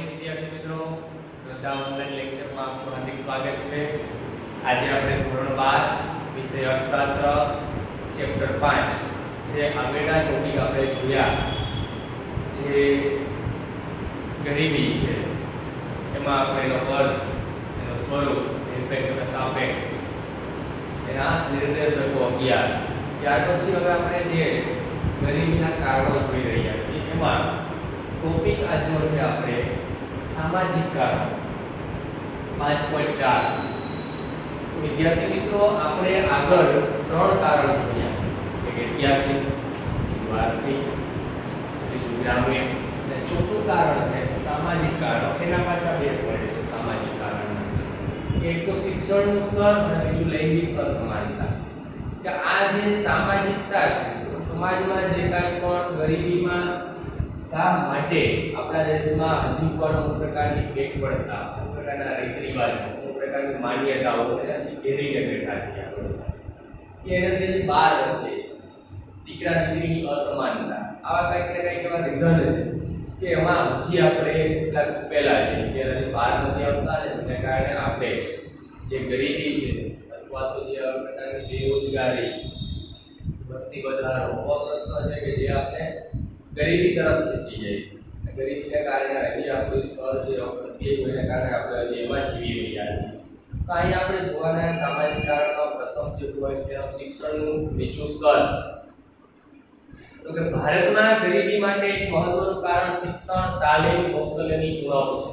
Morning વિદ્યાર્થી મિત્રો, શ્રદ્ધા ઓનલાઈન લેક્ચરમાં આપનું હાર્દિક સ્વાગત છે। આજે આપણે ધોરણ 12 વિષય અર્થશાસ્ત્ર ચેપ્ટર 5 જે આગળના ટોપિક આપણે જોયા જે ગરીબી છે એમાં આપણે એનો અર્થ, એનો સ્વરૂપ, નિરપેક્ષ અને સાપેક્ષ, એના નિર્દેશકો 11। ત્યાર પછી હવે આપણે જે ગરીબીના કારણો જોઈ રહ્યા છીએ એમાં ટોપિક આજનો છે આપણે સામાજિક કારણો 5.4। વિદ્યાર્થી મિત્રો, આપણે આગળ 3 કારણો જોયા, એક ઐતિહાસિક, બીજું આર્થિક, ત્રીજું ગ્રામીણ અને ચોથું કારણ છે સામાજિક કારણો। એના પાછા બે પડે છે સામાજિક કારણના, એક તો શિક્ષણનું સ્તર અને બીજું લૈંગિક અસમાનતા। કે આ જે સામાજિકતા છે, સમાજમાં જે કાંઈ પણ ગરીબીમાં શા માટે આપણા દેશમાં હજુ પણ અમુક પ્રકારની બેકવર્ડતા, અમુક પ્રકારના રીત રિવાજો, અમુક પ્રકારની માન્યતાઓ એનાથી ઘેરીને બેઠા છે આપણે, એનાથી બહાર નથી, દીકરા દીકરીની અસમાનતા, આવા કંઈક ને કંઈક એવા રીઝન છે કે એમાં હજી આપણે કેટલાક પહેલા છે કે હજી બહાર નથી આવતા અને જેને કારણે આપણે જે ગરીબી છે અથવા તો જે આ પ્રકારની બેરોજગારી, વસ્તી વધારો, એવા પ્રશ્નો છે કે જે આપણે ગરીબી તરફ ખેંચી જાય। ગરીબીને કારણે હજી આપણું સ્તર છે નથી, એના કારણે આપણે હજી એમાં જીવી રહ્યા છીએ। તો અહીં આપણે જોવાના સામાજિક કારણો પ્રથમ જે હોય છે શિક્ષણનું નીચું સ્તર। તો કે ભારતમાં ગરીબી માટે એક મહત્વનું કારણ શિક્ષણ, તાલીમ, કૌશલ્યની ઉણપ છે।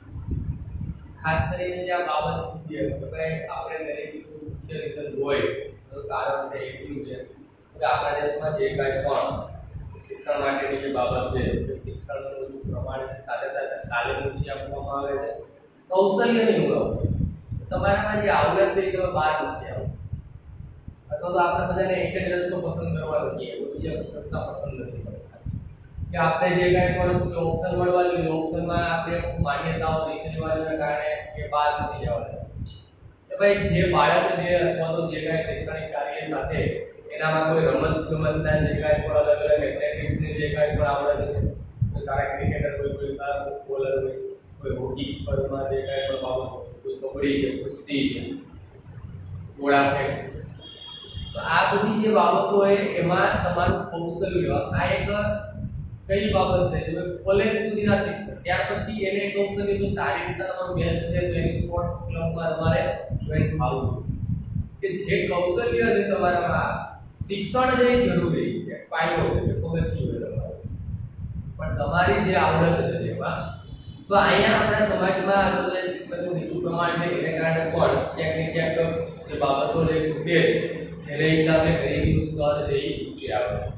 ખાસ કરીને જે આ બાબત છે કે ભાઈ આપણે ગરીબીનું મુખ્ય રીઝન હોય તો કારણ છે એટલું છે કે આપણા દેશમાં જે કાંઈ પણ શિક્ષણ માટેની જે બાબત છે કે શિક્ષણનું ઓછું પ્રમાણ છે, સાથે સાથે તાલીમ ઓછી આપવામાં આવે છે, કૌશલ્યની ઉણપ, તમારામાં જે આવડત છે એ તમે બહાર નથી આવતું, અથવા તો આપણે બધાને એક જ રસ્તો પસંદ કરવાનો છે, બીજા રસ્તા પસંદ નથી કરતા, કે આપણે જે કાંઈ પણ ઓપ્શન મળવા જોઈએ ઓપ્શનમાં આપણે માન્યતાઓ, રીત રિવાજોના કારણે કે બહાર નથી જવાનું। તો ભાઈ જે બાળક છે અથવા તો જે કાંઈ શૈક્ષણિક કાર્ય સાથે એનામાં કોઈ રમતગમતના જે કાંઈ પણ અલગ અલગ એથ્લેટિક્સની જે કાંઈ પણ આવડત છે, કોઈ સારા ક્રિકેટર હોય, કોઈ સારા ફૂટબોલર હોય, કોઈ હોકી પરમાં જે કાંઈ પણ બાબત હોય, કોઈ કબડ્ડી છે, કુસ્તી છે, ઘોડા ફેંક છે, તો આ બધી જે બાબતો હોય એમાં તમારું કૌશલ્ય આ એક કઈ બાબત છે જે કોલેજ સુધીના શિક્ષણ, ત્યાર પછી એને કૌશલ્ય જો સારી રીતે તમારું બેસ્ટ છે તો એની સ્પોર્ટ ક્લબમાં તમારે જોઈન થવું કે જે કૌશલ્ય છે તમારામાં શિક્ષણ જે જરૂરી છે, પાયો છે, પગથિયું છે તમારું, પણ તમારી જે આવડત છે જેમાં, તો અહીંયા આપણા સમાજમાં તો જે શિક્ષણનું નીચું પ્રમાણ છે એને કારણે પણ ક્યાંક ને ક્યાંક જે બાબતો જે ખૂટે છે જેને હિસાબે ગરીબીનું સ્તર છે એ ઊંચે આવે છે।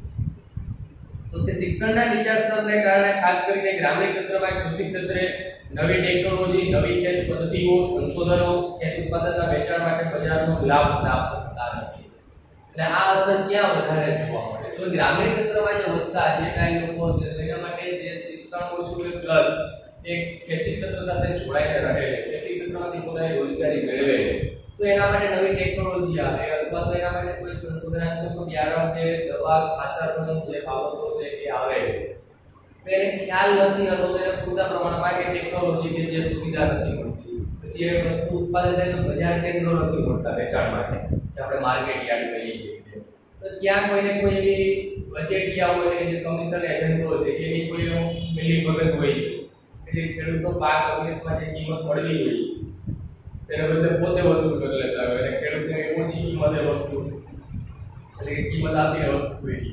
તો કે શિક્ષણના નીચા સ્તરને કારણે ખાસ કરીને ગ્રામીણ ક્ષેત્રમાં, કૃષિ ક્ષેત્રે નવી ટેકનોલોજી, નવી ખેત પદ્ધતિઓ, સંશોધનો, ખેત ઉત્પાદનના વેચાણ માટે બજારનો લાભ પ્રાપ્ત થતા નથી। અને આ અસર ક્યાં વધારે જોવા મળે? તો ગ્રામીણ ક્ષેત્રમાં જે વસતા જે કાંઈ લોકો છે તેના માટે જે શિક્ષણ ઓછું છે પ્લસ એક ખેતી ક્ષેત્ર સાથે જોડાઈને રહે છે, ખેતી ક્ષેત્રમાંથી પોતાની રોજગારી મેળવે છે, તો એના માટે નવી ટેકનોલોજી આવે અથવા તો એના માટે કોઈ સંશોધનાત્મક બિયારણ કે દવા, ખાતરનું જે બાબતો છે એ આવે, તો એને ખ્યાલ નથી અથવા તો એને પૂરતા પ્રમાણમાં કે ટેકનોલોજી કે જે સુવિધા નથી મળતી, પછી એ વસ્તુ ઉત્પાદન થાય તો બજાર કેન્દ્રો નથી મળતા વેચાણ માટે, જે આપણે માર્કેટ યાર્ડ કહીએ છીએ, તો ત્યાં કોઈને કોઈ એવી બજેટિયા હોય જે કમિશન એજન્ટો છે એની કોઈ મિલી ભગત હોય છે કે જે ખેડૂતો પાક અવગતમાં જે કિંમત મળવી જોઈએ તેને બદલે પોતે વસૂલ કરી લેતા હોય અને ખેડૂતને ઓછી કિંમતે વસ્તુ એટલે કે કિંમત આપીને વસ્તુ વેચી,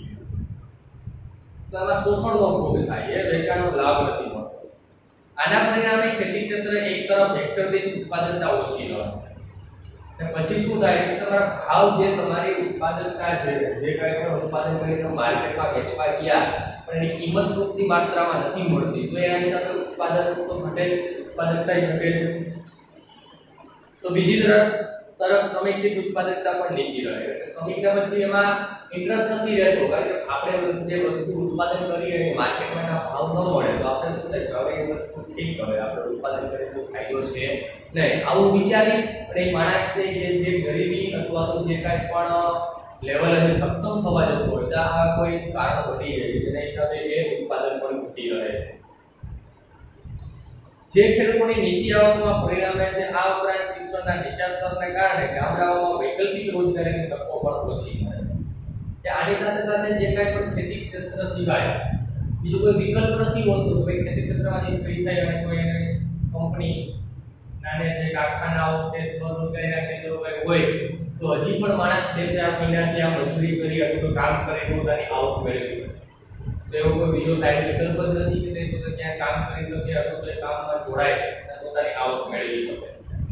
તો આમાં શોષણનો ભોગ થાય, એ વેચાણનો લાભ નથી મળતો। આના પરિણામે ખેતી ક્ષેત્ર એક તરફ હેક્ટર દીઠ ઉત્પાદનતા ઓછી રહે, અને પછી શું થાય કે તમારા ભાવ જે તમારી ઉત્પાદનતા છે જે કાંઈ પણ ઉત્પાદન કરીને માર્કેટમાં વેચવા ગયા પણ એની કિંમત પૂરતી માત્રામાં નથી મળતી, તો એના હિસાબે ઉત્પાદન તો ઘટે જ, ઉત્પાદનતા ઘટે છે। તો બીજી તરફ શ્રમિક દીઠ ઉત્પાદકતા પણ નીચી રહે, એટલે શ્રમિકને પછી એમાં ઇન્ટરેસ્ટ નથી રહેતો, કારણ કે આપણે જે વસ્તુ ઉત્પાદન કરીએ અને માર્કેટમાં એના ભાવ ન મળે તો આપણે શું થાય કે હવે એ વસ્તુ ઠીક, હવે આપણે ઉત્પાદન કરીને કોઈ ફાયદો છે નહીં, આવું વિચારી અને એ માણસને જે ગરીબી અથવા તો જે કાંઈ પણ લેવલે સક્ષમ થવા જતો હોય તો આ કોઈ કારણ વધી જાય જેના હિસાબે એ ઉત્પાદન પણ ઘટી રહે છે। જે ખેડૂતોની નીચી આવકમાં પરિણામે છે આ ઉપરાંત શિક્ષણના નીચા સ્તરને કારણે ગામડાઓમાં વૈકલ્પિક રોજગારીની તકો પણ ઓછી મળે છે. આની સાથે સાથે જે કાંઈ પણ ખેતી ક્ષેત્ર સિવાય બીજો કોઈ વિકલ્પ નથી હોતો કે ભાઈ ખેતી ક્ષેત્રમાંથી ફ્રી થઈ અને કોઈ કંપની નાને જે કારખાનાઓ કે સ્વરોજગારીના કેન્દ્રો હોય તો હજી પણ માણસ 2-4 મહિના ત્યાં મજૂરી કરી અથવા તો કામ કરીને પોતાની આવક મેળવી શકે. તો એવો કોઈ બીજો સાઈડ વિકલ્પ જ નથી કે તે પોતે ત્યાં કામ કરી શકે અથવા તો એ કામમાં જોડાય અને પોતાની આવક મેળવી શકે.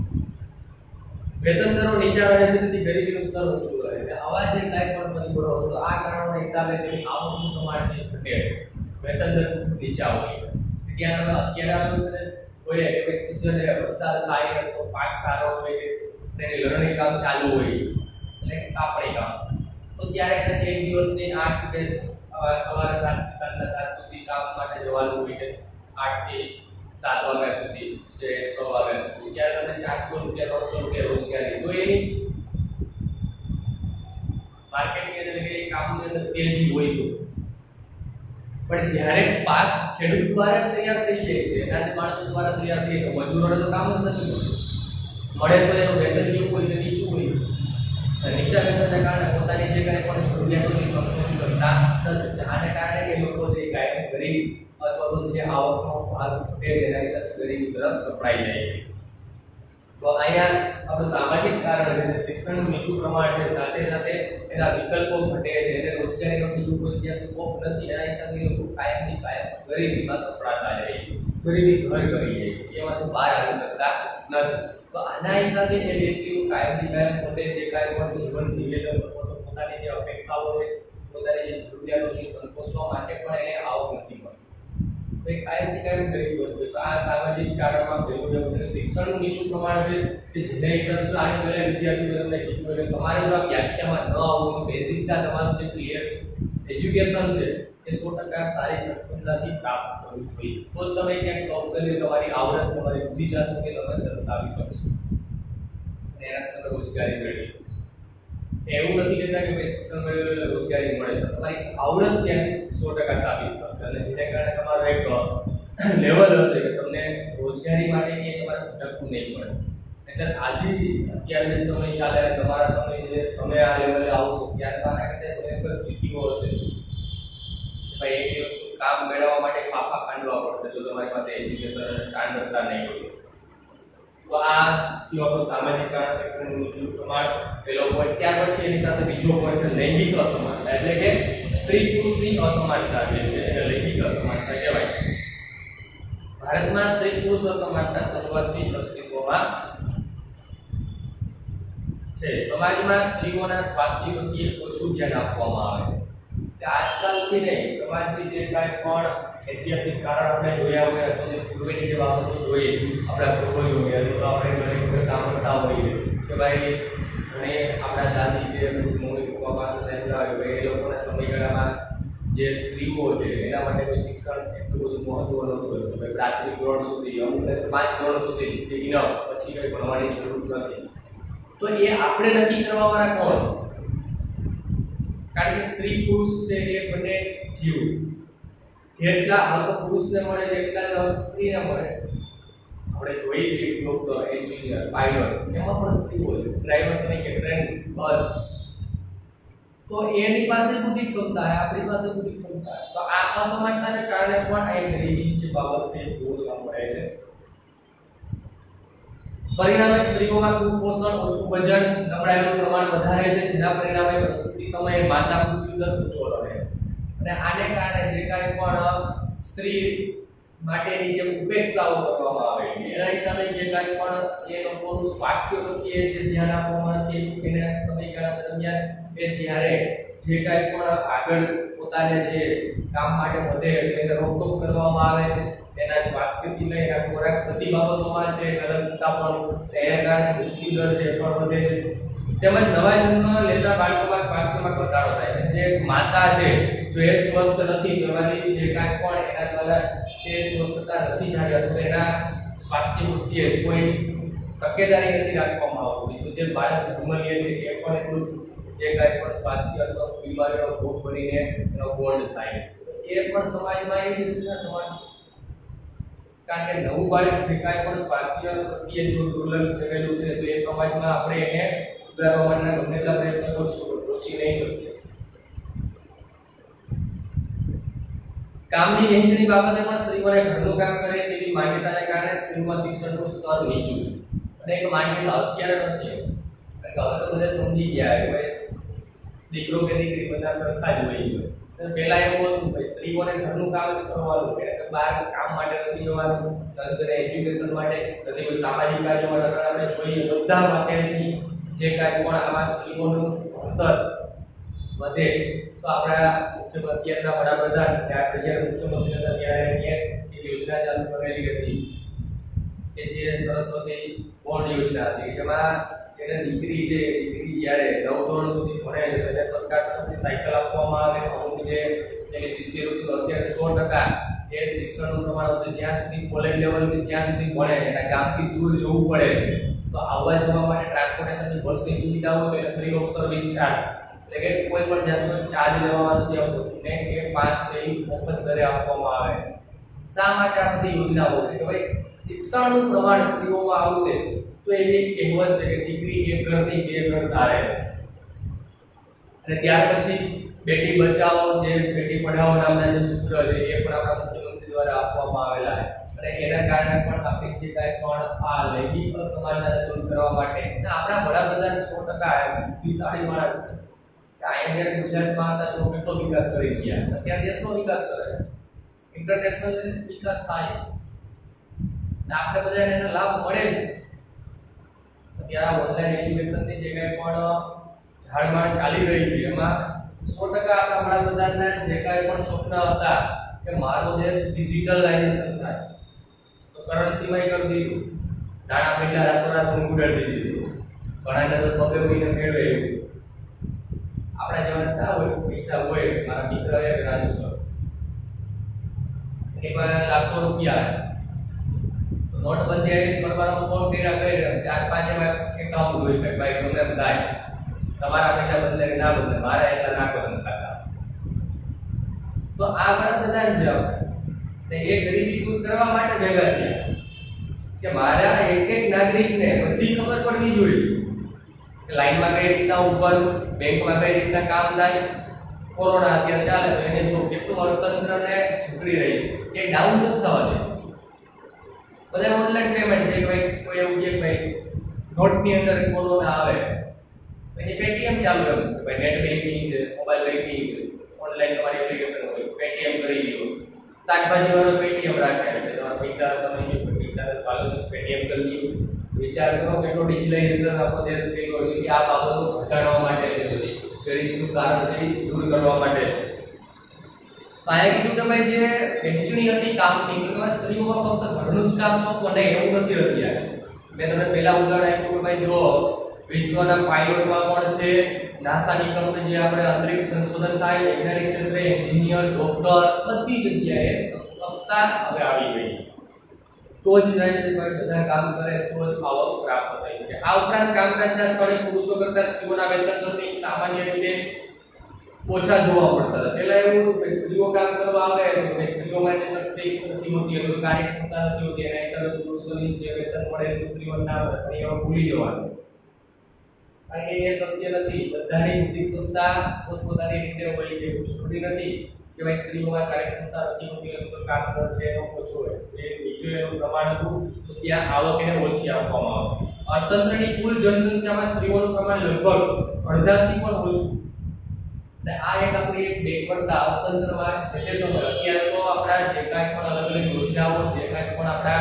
વેતન દરો નીચા રહે છે તેથી ગરીબીનું સ્તર ઊંચું રહે છે. આવા જે કાંઈ પણ પરિબળો તો આ કારણોના હિસાબે તેની આવકનું પ્રમાણ છે ઘટે, વેતન દર નીચા હોય. ત્યાં અત્યારે હોય કે સીઝન વરસાદ થાય તો પાક સારો હોય તેની લણણી કામ ચાલુ હોય એટલે કાપણી કામ તો ત્યારે કદાચ એક દિવસની 8 કે સવારે 7 થી 7 સુધી કામ માટે જવાનું હોય છે 8 થી 7 વાગ્યા સુધી કે 6 વાગ્યા સુધી ત્યારે તમને 400 રૂપિયા 300 રૂપિયા રોજગારી તો એની માર્કેટિંગ એટલે કે કામની અંદર તેજી હોય તો પણ જ્યારે પાક ખેડૂત દ્વારા તૈયાર થઈ જાય છે એના માણસો દ્વારા તૈયાર થઈ તો મજૂરોને તો કામ જ નથી મળે તો એનું વેતન કેવું હોય છે નીચું હોય નીચા વેતનના કારણે પોતાની જે કાંઈ પણ જરૂરિયાતોની સંતોષ કરતા નથી. આને કારણે એ લોકો જે કાંઈ ગરીબ અથવા તો જે આવકનો ભાગ ઘટે તેના હિસાબે ગરીબી તરફ સપડાઈ જાય છે. તો અહીંયા આપણું સામાજિક કારણ છે શિક્ષણનું નીચું પ્રમાણ છે સાથે સાથે એના વિકલ્પો ઘટે છે એને રોજગારીનો બીજું કોઈ ત્યાં સ્કોપ નથી એના હિસાબે લોકો કાયમની કાયમ ગરીબીમાં સપડાતા જાય છે, ગરીબી ઘર કરી જાય છે, એમાંથી બહાર આવી શકતા નથી. તો આના હિસાબે એ વ્યક્તિઓ કાયમની કાયમ પોતે જે કાંઈ પણ જીવન જીવેલો પોતાની જે અપેક્ષાઓ છે પોતાની જે જરૂરિયાતોની સંતોષવા માટે પણ એને આવક નથી મળતી. તો એ કાયમની કાયમ ગરીબ બનશે. તો આ સામાજિક કારણમાં પહેલું એવું છે શિક્ષણનું નીચું પ્રમાણ છે કે જેના હિસાબે તો આની પહેલા વિદ્યાર્થીઓ તમને કીધું એટલે તમારે જો આ વ્યાખ્યામાં ન આવવું બેઝિકતા તમારું જે ક્લિયર એજ્યુકેશન છે એ 100% સારી સક્ષમતાથી પ્રાપ્ત કરવું જોઈએ તો તમે ક્યાંક કૌશલ્ય તમારી આવડત તમારી બુદ્ધિશાળી કે તમે દર્શાવી શકશો અને એનાથી તમે રોજગારી મેળવી શકશો. એવું નથી કહેતા કે ભાઈ શિક્ષણ મેળવેલું એટલે રોજગારી મળે તો તમારી આવડત ક્યાંક 100% સાબિત થશે અને જેને કારણે તમારો એક લેવલ હશે કે તમને રોજગારી માટે ક્યાંય તમારે ભટકવું નહીં પડે. નહીંતર આજે અત્યારે જે સમય ચાલે તમારા સમય જે તમે આ લેવલે આવશો ત્યારે તમારા કે ભયંકર સ્થિતિઓ હશે ભાઈ એક દિવસ કામ મેળવવા માટે ફાફા ખાંડવા પડશે જો તમારી પાસે એજ્યુકેશન સ્ટાન્ડર્ડતા નહીં હોય. તો આ જે આપણું સામાજિક કારણ શિક્ષણનું નીચું પ્રમાણ પેલો પોઈન્ટ. ત્યાર પછી એની સાથે બીજો પોઈન્ટ છે લૈંગિક અસમાનતા એટલે કે સ્ત્રી પુરુષની અસમાનતા જે છે એને લૈંગિક અસમાનતા કહેવાય. ભારતમાં સ્ત્રી પુરુષ અસમાનતા શરૂઆતથી અસ્તિત્વમાં છે. સમાજમાં સ્ત્રીઓના સ્વાસ્થ્ય પ્રત્યે ઓછું ધ્યાન આપવામાં આવે છે. આજકાલથી નહીં સમાજની જે કાંઈ પણ ઐતિહાસિક કારણ આપણે જોયા હોય અથવા જે પૂર્વેની જે બાબતો જોઈએ આપણા પૂર્વજો હોય તો આપણે ઘણી વખત સાંભળતા હોઈએ કે ભાઈ ઘણી આપણા દાદી જે મમ્મી પપ્પા પાસે રહેતા હોય ભાઈ એ લોકોના સમયગાળામાં જે સ્ત્રીઓ છે એના માટે કોઈ શિક્ષણ એટલું બધું મહત્વ નહોતું હતું. ભાઈ પ્રાથમિક ધોરણ સુધી અમુક 5 ધોરણ સુધી ઇનફ પછી કંઈ ભણવાની જરૂર નથી. તો એ આપણે નક્કી કરવાવાળા કોણ? કારણ કે સ્ત્રી પુરુષ છે એ બંને જીવ જેટલા હક પુરુષને મળે તેટલા જ હક સ્ત્રીને મળે. આપણે જોઈએ ડોક્ટર એન્જિનિયર પાયલટ એમાં પણ સ્ત્રીઓ છે ડ્રાઈવર તરીકે ટ્રેન બસ તો એની પાસે બુદ્ધિ ક્ષમતા છે આપણી પાસે બુદ્ધિ ક્ષમતા તો આ અસમાનતાને કારણે પણ આ ગરીબી જે બાબત છે જોવા મળે છે. પરિણામે સ્ત્રીઓમાં કુપોષણ ઓછું વજન નબળાઈનું પ્રમાણ વધારે છે જેના પરિણામે પ્રસૂતિ સમયે માતા મૃત્યુ દર ઊંચો રહે અને આને કારણે જે કાંઈ પણ સ્ત્રી માટેની જે ઉપેક્ષાઓ કરવામાં આવે એના હિસાબે જે કાંઈ પણ એ લોકોનું સ્વાસ્થ્ય પ્રત્યે જે ધ્યાન આપવામાં નથી એના સમયગાળા દરમિયાન એ જ્યારે જે કાંઈ પણ આગળ પોતાને જે કામ માટે વધે એને રોકટોક કરવામાં આવે છે તેના સ્વાસ્થ્યથી લઈને ખોરાક બધી બાબતોમાં છે અલગતા પણ એના કારણે મૃત્યુ દર છે પણ વધે છે. તેમજ નવા જન્મ લેતા બાળકોમાં સ્વાસ્થ્યમાં ઘટાડો થાય છે. જે માતા છે જો એ સ્વસ્થ નથી તો એમાંથી જે કાંઈ પણ એના દ્વારા તે સ્વસ્થતા નથી જાળવી અથવા એના સ્વાસ્થ્ય પ્રત્યે કોઈ તકેદારી નથી રાખવામાં આવતી તો જે બાળક જન્મ લે છે એ પણ એટલું જે કાંઈ પણ સ્વાસ્થ્ય અથવા બીમારીનો ભોગ બનીને એનો બોન્ડ થાય એ પણ સમાજમાં એ રીતના સમાજ કારણ કે નવું બાળક જે કાંઈ પણ સ્વાસ્થ્ય પ્રત્યે જો દુર્લક્ષ રહેલું છે તો એ સમાજમાં આપણે એને સુધારવા માટેના ગમે તેટલા પ્રયત્નો કરશું પહોંચી નહીં શકીએ. કામની વહેંચણી બાબતે પણ સ્ત્રીઓને ઘરનું કામ કરે તેવી માન્યતાને કારણે સ્ત્રીઓમાં શિક્ષણનું સ્તર નીચું અને એક માન્યતા અત્યારે નથી, કારણ કે હવે તો બધા સમજી ગયા કે ભાઈ દીકરો કે દીકરી બધા સરખા જ હોય. પહેલા એવું હતું કે સ્ત્રીઓને ઘરનું કામ જ કરવાનું, એટલે બહાર કામ માટે નથી જવાનું, નથી એજ્યુકેશન માટે, નથી કોઈ સામાજિક કાર્ય માટે. આપણે જોઈએ બધા માટેની જે કાંઈ પણ આમાં સ્ત્રીઓનું અંતર વધે તો આપણા અત્યારના વડાપ્રધાન ત્યારે જ્યારે મુખ્યમંત્રી હતા ત્યારે એક યોજના ચાલુ કરેલી હતી કે જે સરસ્વતી બોર્ડ યોજના હતી, જેમાં જેને દીકરી છે દીકરી જ્યારે 9 ધોરણ સુધી ભણે છે તેને સરકાર તરફથી સાયકલ આપવામાં આવે. અમુક જે તેની શિષ્યવૃત્તિ અત્યારે 100% એ શિક્ષણનું પ્રમાણ વધે, જ્યાં સુધી કોલેજ લેવલથી ત્યાં સુધી ભણે એના ગામથી દૂર જવું પડે તો આવવા જવા માટે ટ્રાન્સપોર્ટેશનની બસની સુવિધા હોય તો એને ફ્રી ઓફ સર્વિસ ચાર્જ, એટલે કે કોઈ પણ જાતનો ચાર્જ લેવામાં નથી આવતો ને કે પાસ થઈ મફત દરે આપવામાં આવે. શા માટે આ બધી યોજનાઓ છે કે ભાઈ શિક્ષણનું પ્રમાણ સ્ત્રીઓમાં આવશે તો એવી એક કહેવત છે કે દીકરી એક ઘરની બે ઘર ધારે. અને ત્યાર પછી બેટી બચાવો જે બેટી પઢાઓ નામના જે સૂત્ર છે એ પણ આપણા મુખ્યમંત્રી દ્વારા આપવામાં આવેલા છે અને એના કારણે પણ આપણી જે કાંઈ પણ આ લૈંગિક અસમાનતા દૂર કરવા માટે આપણા વડાપ્રધાન 100% બુદ્ધિશાળી માણસ છે. અહીંયા જ્યારે ગુજરાતમાં હતા તો કેટલો વિકાસ કરી ગયા, અત્યારે દેશનો વિકાસ કરે, ઇન્ટરનેશનલ વિકાસ થાય ને આપણે બધાને એનો લાભ મળે છે. અત્યારે ઓનલાઈન એજ્યુકેશનની જે કાંઈ પણ ઝાડમાં ચાલી રહી છે એમાં 100% આપણા વડાપ્રધાનના જે કાંઈ પણ સ્વપ્ન હતા કે મારો દેશ ડિજિટલાઇઝેશન થાય તો કરન્સીમાં કરી દીધું, નાણાં પેલા રાતોરાત ઉડાડી દીધું, ઘણા તો પગે ઉડીને મેળવે એવું. આપણા જેવા ના હોય પૈસા હોય, મારા મિત્ર એક રાજુ સર એની પાસે લાખો રૂપિયા નોટબંધી આવી કરવાનો ફોન કર્યા 4-5 એવા એકાઉન્ટ હોય કે ભાઈ તમને થાય તમારા પૈસા બદલે કે ના બદલે મારા એટલા નાખો તમે ખાતા. તો આ વડાપ્રધાન છે આપણે એ ગરીબી દૂર કરવા માટે ભેગા થયા કે મારા એક નાગરિકને બધી ખબર પડવી જોઈએ કે લાઈનમાં કઈ રીતના ઉભવાનું, બેંકમાં કઈ રીતના કામ થાય. કોરોના અત્યારે ચાલે તો એને જો કેટલું અર્થતંત્રને ઝૂકડી રહી કે ડાઉન નથી થવા દે. બધા ઓનલાઈન પેમેન્ટ છે કે ભાઈ કોઈ એવું કે ભાઈ નોટની અંદર કોરોના આવે પછી પેટીએમ ચાલુ એમ કે ભાઈ નેટ બેન્કિંગ છે, મોબાઈલ બેન્કિંગ છે, ઓનલાઈન તમારી એપ્લિકેશન હોય પેટીએમ કરી દો. શાકભાજી વાળો પેટીએમ રાખે એટલે તમારા પૈસા તમે જે પૈસા ચાલુ પેટીએમ કરી દો. વિચાર કરો કેટલો ડિજિટલાઇઝેશન આપણો દેશ થઈ ગયો છે કે આ બાબતો ઘટાડવા માટે છે, બધી ગરીબીનું કારણ છે દૂર કરવા માટે છે. તો અહીંયા કીધું કે ભાઈ જે વહેંચણી હતી કામની તો સ્ત્રીઓમાં ફક્ત ઘરનું જ કામ સોંપો નહીં એવું નથી અત્યારે. મેં તમને પહેલા ઉદાહરણ આપ્યું કે ભાઈ જો વિશ્વના પાયલોટમાં પણ છે, નાસાની કંપની જે આપણે અંતરિક્ષ સંશોધન થાય વૈજ્ઞાનિક ક્ષેત્રે એન્જિનિયર, ડોક્ટર બધી જગ્યાએ સક્ષમતા હવે આવી ગઈ. તો જ જાય છે ભાઈ બધા કામ કરે તો જ આવક પ્રાપ્ત થઈ શકે. આ ઉપરાંત કામકાજના સ્થળે પુરુષો કરતા સ્ત્રીઓના વેતન દરની સામાન્ય રીતે ઓછા જોવા મળતા હતા. પહેલા એવું હતું કે સ્ત્રીઓ કામ કરવા આવે તો સ્ત્રીઓ માટે શક્તિ નથી હોતી, તો કાર્યક્ષમતા નથી હોતી, એના હિસાબે પુરુષોની જે વેતન મળે તે સ્ત્રીઓ ના મળે પણ એવા ભૂલી જવાનું. કારણ કે એ સત્ય નથી. બધાની બુદ્ધિ ક્ષમતા પોતપોતાની રીતે હોય છે, છોડી નથી કે ભાઈ સ્ત્રીઓમાં કાર્યક્ષમતા નથી હોતી તો કામ કરશે એનો ઓછો હોય. જે નીચે એનું પ્રમાણ હતું તો ત્યાં આવક એને ઓછી આપવામાં આવે. અર્થતંત્રની કુલ જનસંખ્યામાં સ્ત્રીઓનું પ્રમાણ લગભગ અડધાથી પણ ઓછું. અને આ એક આપણી એક બેકવર્ડતા અર્થતંત્રમાં છેલ્લે સમય અત્યારે તો આપણા જે કાંઈ પણ અલગ અલગ યોજનાઓ જે કાંઈ પણ આપણા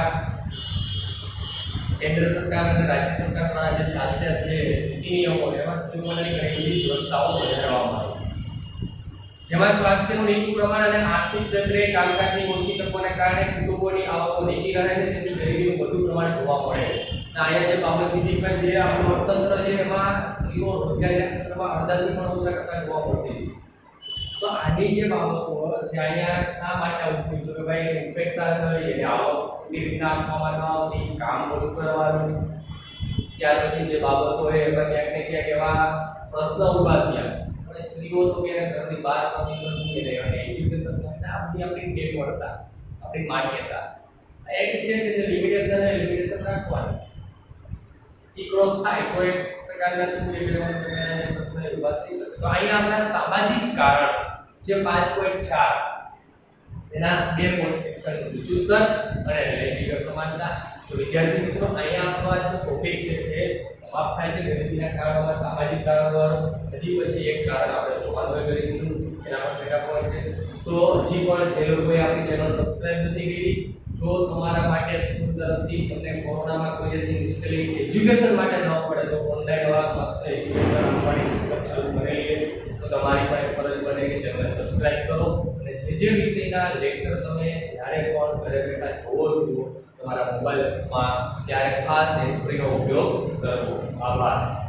કેન્દ્ર સરકાર અને રાજ્ય સરકાર દ્વારા જે ચાલતા છે નીતિ નિયમો એમાં સ્ત્રીઓની ઘણી બધી સુરક્ષાઓ વધારવામાં આવી, જેમાં સ્વાસ્થ્યનું નીચું પ્રમાણ અને આર્થિક ક્ષેત્રે કામકાજની ઓછી તકોને કારણે કુટુંબોની આવકો નીચી રહે છે, તેથી ગરીબીનું વધુ પ્રમાણ જોવા મળે છે. અને અહીંયા જે બાબત બીજી પણ જે આપણું અર્થતંત્ર છે એમાં સ્ત્રીઓ રોજગારીના ક્ષેત્રમાં અડધાથી પણ ઓછા ટકા જોવા મળતી હતી. તો આની જે બાબતો છે અહીંયા શા માટે ઉઠી તો કે ભાઈ ઉપેક્ષા થઈ એટલે આવક રીતના આપવામાં ન આવતી, કામ વધુ કરવાનું. ત્યાર પછી જે બાબતો હોય એમાં ક્યાંક ને ક્યાંક એવા પ્રશ્ન ઊભા થયા. સ્ત્રીઓ તો કે ઘરની બહાર નથી અને એજ્યુકેશન માટે આપણી બેકવર્ડતા, આપણી માન્યતા. એક છે કે જે લિમિટેશન અને લિમિટેશન રાખવાની ઈ ક્રોસ થાય તો એક પ્રકારના સૂર્યગ્રહણ પ્રશ્ન ઉભા થઈ શકે. તો અહીંયા આપણા સામાજિક કારણ જે 5.4 એના 2.6 નીચું સ્તર અને લૈંગિક સમાનતા. તો વિદ્યાર્થી મિત્રો અહીંયા આપણો આજનો ટોપિક છે તે સમાપ્ત થાય છે. ગણિતના કારણોમાં સામાજિક કારણો. હજી પછી એક કારણ આપણે જોવાનું કરી દીધું એના પર બેઠા point છે. તો હજી પણ જે લોકોએ આપણી ચેનલ સબસ્ક્રાઇબ નથી કરી, જો તમારા માટે સ્કૂલ તરફથી તમને કોરોનામાં કોઈ જાતની મુશ્કેલી એજ્યુકેશન માટે ન પડે તો ઓનલાઈન વાળા મસ્ત એજ્યુકેશન આપવાની સિસ્ટમ ચાલુ કરેલી છે. તો તમારી પાસે ફરજ બને કે ચેનલ સબસ્ક્રાઇબ કરો અને જે વિષયના લેક્ચર તમે જ્યારે પણ ઘરે બેઠા જોવો છો તમારા મોબાઈલમાં ત્યારે ખાસ હેન્ડ્સ ફ્રીનો ઉપયોગ કરવો. આભાર.